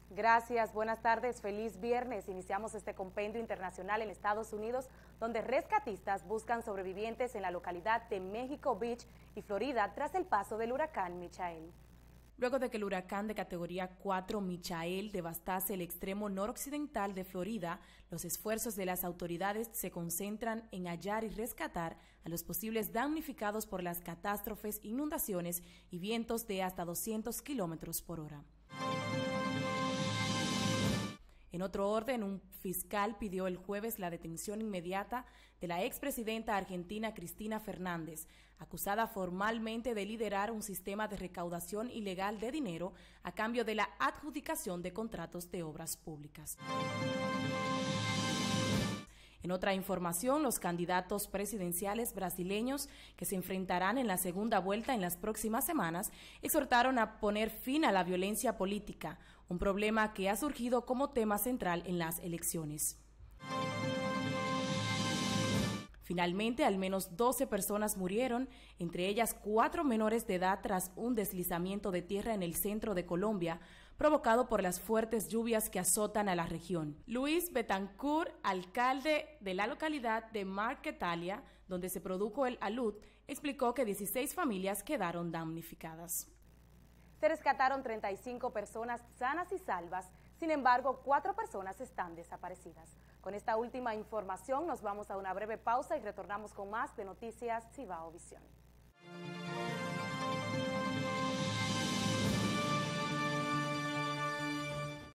Gracias, buenas tardes, feliz viernes. Iniciamos este compendio internacional en Estados Unidos, donde rescatistas buscan sobrevivientes en la localidad de Mexico Beach y Florida tras el paso del huracán Michael. Luego de que el huracán de categoría 4 Michael devastase el extremo noroccidental de Florida, los esfuerzos de las autoridades se concentran en hallar y rescatar a los posibles damnificados por las catástrofes, inundaciones y vientos de hasta 200 kilómetros por hora. En otro orden, un fiscal pidió el jueves la detención inmediata de la expresidenta argentina Cristina Fernández, acusada formalmente de liderar un sistema de recaudación ilegal de dinero a cambio de la adjudicación de contratos de obras públicas. En otra información, los candidatos presidenciales brasileños que se enfrentarán en la segunda vuelta en las próximas semanas exhortaron a poner fin a la violencia política, un problema que ha surgido como tema central en las elecciones. Finalmente, al menos 12 personas murieron, entre ellas 4 menores de edad tras un deslizamiento de tierra en el centro de Colombia, provocado por las fuertes lluvias que azotan a la región. Luis Betancourt, alcalde de la localidad de Marquetalia, donde se produjo el alud, explicó que 16 familias quedaron damnificadas. Se rescataron 35 personas sanas y salvas. Sin embargo, 4 personas están desaparecidas. Con esta última información nos vamos a una breve pausa y retornamos con más de Noticias Cibao Visión.